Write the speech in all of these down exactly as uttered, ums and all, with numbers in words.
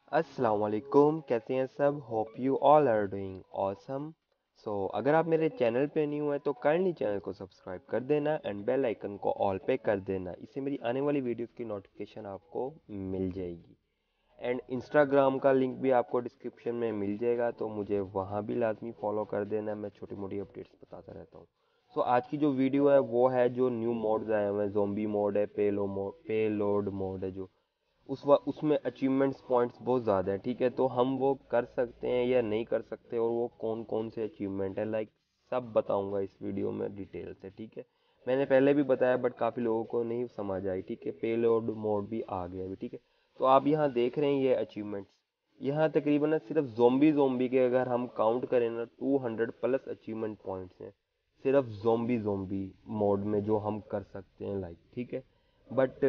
अस्सलाम वालेकुम, कैसे हैं सब। Hope you all are doing awesome. So अगर आप मेरे चैनल पे न्यू हैं तो काइंडली चैनल को सब्सक्राइब कर देना एंड बेल आइकन को ऑल पे कर देना। इससे मेरी आने वाली वीडियोस की नोटिफिकेशन आपको मिल जाएगी। एंड इंस्टाग्राम का लिंक भी आपको डिस्क्रिप्शन में मिल जाएगा, तो मुझे वहाँ भी लाजमी फॉलो कर देना। मैं छोटी मोटी अपडेट्स बताता रहता हूँ। सो आज की जो वीडियो है वो है जो न्यू मोड्स आए हुए हैं। ज़ोंबी मोड है, पेलो मोड पेलोड मोड है, जो उस वा उसमें अचीवमेंट्स पॉइंट्स बहुत ज़्यादा है। ठीक है, तो हम वो कर सकते हैं या नहीं कर सकते, और वो कौन कौन से अचीवमेंट है, लाइक सब बताऊंगा इस वीडियो में डिटेल से। ठीक है, मैंने पहले भी बताया बट काफ़ी लोगों को नहीं समझ आई। ठीक है, पेलोड मोड भी आ गया अभी। ठीक है, तो आप यहाँ देख रहे हैं ये अचीवमेंट्स। यहाँ तकरीबन ना सिर्फ जोम्बी जोम्बी के अगर हम काउंट करें ना, two hundred plus achievement points हैं सिर्फ जोम्बी जोम्बी मोड में जो हम कर सकते हैं, लाइक। ठीक है, बट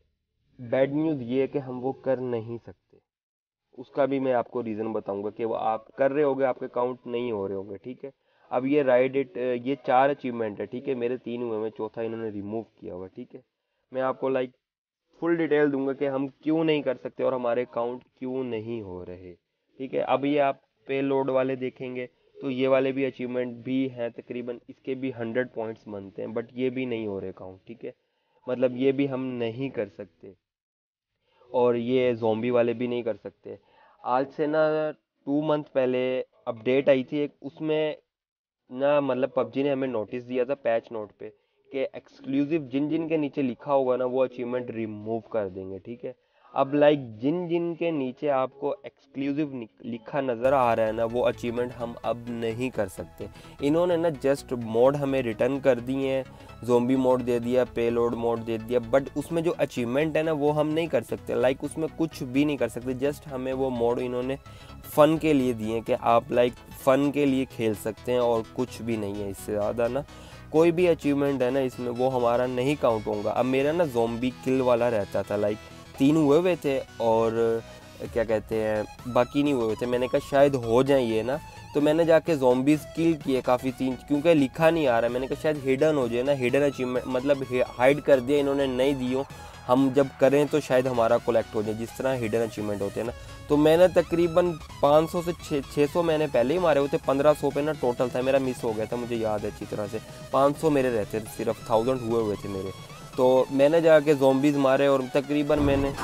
बैड न्यूज़ ये है कि हम वो कर नहीं सकते। उसका भी मैं आपको रीज़न बताऊंगा कि वो आप कर रहे होगे, आपके काउंट नहीं हो रहे होंगे। ठीक है, अब ये राइड इट, ये चार अचीवमेंट है। ठीक है, मेरे तीन हुए हैं, चौथा इन्होंने रिमूव किया हुआ। ठीक है, मैं आपको लाइक फुल डिटेल दूंगा कि हम क्यों नहीं कर सकते और हमारे काउंट क्यों नहीं हो रहे। ठीक है, अब ये आप पे लोड वाले देखेंगे तो ये वाले भी अचीवमेंट भी हैं, तकरीबन इसके भी हंड्रेड पॉइंट्स बनते हैं, बट ये भी नहीं हो रहे काउंट। ठीक है, मतलब ये भी हम नहीं कर सकते, और ये ज़ोंबी वाले भी नहीं कर सकते। आज से ना टू मंथ पहले अपडेट आई थी एक, उसमें ना मतलब पबजी ने हमें नोटिस दिया था पैच नोट पे कि एक्सक्लूसिव जिन जिन के नीचे लिखा होगा ना वो अचीवमेंट रिमूव कर देंगे। ठीक है, अब लाइक जिन जिन के नीचे आपको एक्सक्लूसिव लिखा नज़र आ रहा है ना, वो अचीवमेंट हम अब नहीं कर सकते। इन्होंने ना जस्ट मोड हमें रिटर्न कर दिए हैं, जोम्बी मोड दे दिया, पेलोड मोड दे दिया, बट उसमें जो अचीवमेंट है ना वो हम नहीं कर सकते। लाइक उसमें कुछ भी नहीं कर सकते। जस्ट हमें वो मोड इन्होंने फ़न के लिए दिए कि आप लाइक फ़न के लिए खेल सकते हैं, और कुछ भी नहीं है इससे ज़्यादा ना। कोई भी अचीवमेंट है ना इसमें वो हमारा नहीं काउंट होगा। अब मेरा ना ज़ोंबी किल वाला रहता था, लाइक तीन हुए हुए थे और क्या कहते हैं बाकी नहीं हुए हुए थे। मैंने कहा शायद हो जाए ये ना, तो मैंने जाके ज़ोंबीज़ किल किए काफ़ी तीन, क्योंकि लिखा नहीं आ रहा है। मैंने कहा शायद हिडन हो जाए ना, हिडन अचीवमेंट मतलब हाइड कर दिया इन्होंने, नहीं दियो, हम जब करें तो शायद हमारा कलेक्ट हो जाए, जिस तरह हिडन अचीवमेंट होते हैं ना। तो मैंने तकरीबन पाँच सौ से छः सौ मैंने पहले ही मारे हुए थे, पंद्रह सौ पे ना टोटल था मेरा, मिस हो गया था, मुझे याद है अच्छी तरह से। पाँच सौ मेरे रहते थे, सिर्फ थाउजेंड हुए हुए थे मेरे। तो मैंने जाके ज़ोंबीज़ मारे और तकरीबन मैंने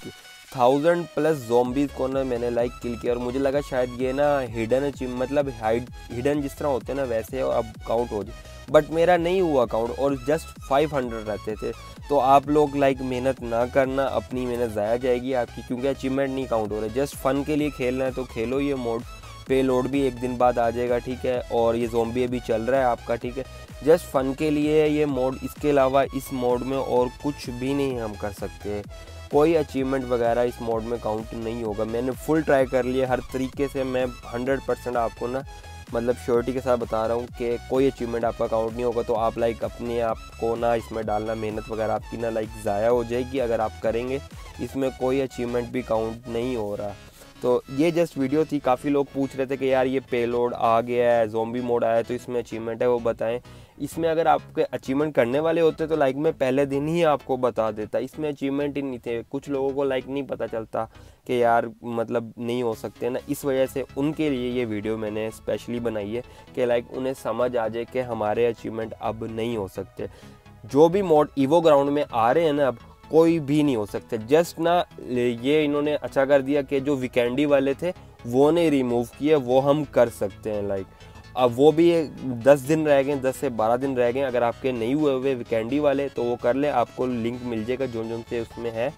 थाउजेंड प्लस ज़ोंबीज़ को ना मैंने लाइक किल किया, और मुझे लगा शायद ये ना हिडन अचीव मतलब हाइड हिडन जिस तरह होते हैं ना वैसे अब काउंट हो जाए, बट मेरा नहीं हुआ काउंट, और जस्ट फाइव हंड्रेड रहते थे। तो आप लोग लाइक मेहनत ना करना, अपनी मेहनत ज़ाया जाएगी आपकी, क्योंकि अचीवमेंट नहीं काउंट हो रहे। जस्ट फ़न के लिए खेलना है तो खेलो ये मोड। पे लोड भी एक दिन बाद आ जाएगा। ठीक है, और ये ज़ोंबी अभी चल रहा है आपका। ठीक है, जस्ट फ़न के लिए ये मोड, इसके अलावा इस मोड में और कुछ भी नहीं हम कर सकते। कोई अचीवमेंट वगैरह इस मोड में काउंट नहीं होगा। मैंने फुल ट्राई कर लिया हर तरीके से। मैं हंड्रेड परसेंट आपको ना मतलब श्योरिटी के साथ बता रहा हूँ कि कोई अचीवमेंट आपका काउंट नहीं होगा। तो आप लाइक अपने आप को ना इसमें डालना, मेहनत वगैरह आपकी ना लाइक ज़ाया हो जाएगी अगर आप करेंगे। इसमें कोई अचीवमेंट भी काउंट नहीं हो रहा। तो ये जस्ट वीडियो थी। काफ़ी लोग पूछ रहे थे कि यार ये पेलोड आ गया है, ज़ोंबी मोड आया है, तो इसमें अचीवमेंट है वो बताएं। इसमें अगर आपके अचीवमेंट करने वाले होते तो लाइक मैं पहले दिन ही आपको बता देता। इसमें अचीवमेंट ही नहीं थे। कुछ लोगों को लाइक नहीं पता चलता कि यार मतलब नहीं हो सकते ना, इस वजह से उनके लिए ये वीडियो मैंने स्पेशली बनाई है कि लाइक उन्हें समझ आ जाए कि हमारे अचीवमेंट अब नहीं हो सकते। जो भी मोड ईवो ग्राउंड में आ रहे हैं ना अब कोई भी नहीं हो सकते। जस्ट ना ये इन्होंने अच्छा कर दिया कि जो वीकेंडी वाले थे वो नहीं रिमूव किए, वो हम कर सकते हैं। लाइक अब वो भी दस दिन रह गए, दस से बारह दिन रह गए। अगर आपके नहीं हुए हुए वीकेंडी वाले तो वो कर ले, आपको लिंक मिल जाएगा जो जो से उसमें है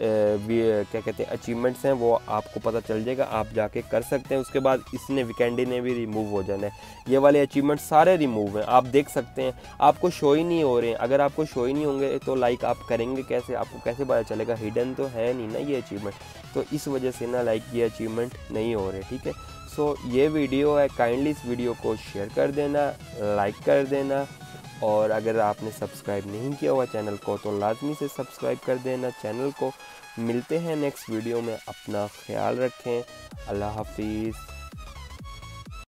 भी क्या कहते हैं अचीवमेंट्स हैं, वो आपको पता चल जाएगा, आप जाके कर सकते हैं। उसके बाद इसने वीकेंडी ने भी रिमूव हो जाना है। ये वाले अचीवमेंट सारे रिमूव हैं, आप देख सकते हैं। आपको शो ही नहीं हो रहे हैं। अगर आपको शो ही नहीं होंगे तो लाइक आप करेंगे कैसे, आपको कैसे पता चलेगा? हिडन तो है नहीं ना ये अचीवमेंट, तो इस वजह से ना लाइक ये अचीवमेंट नहीं हो रहे। ठीक है, सो ये वीडियो है, काइंडली इस वीडियो को शेयर कर देना, लाइक कर देना, और अगर आपने सब्सक्राइब नहीं किया हुआ चैनल को तो लाजमी से सब्सक्राइब कर देना चैनल को। मिलते हैं नेक्स्ट वीडियो में, अपना ख्याल रखें, अल्लाह हाफिज़।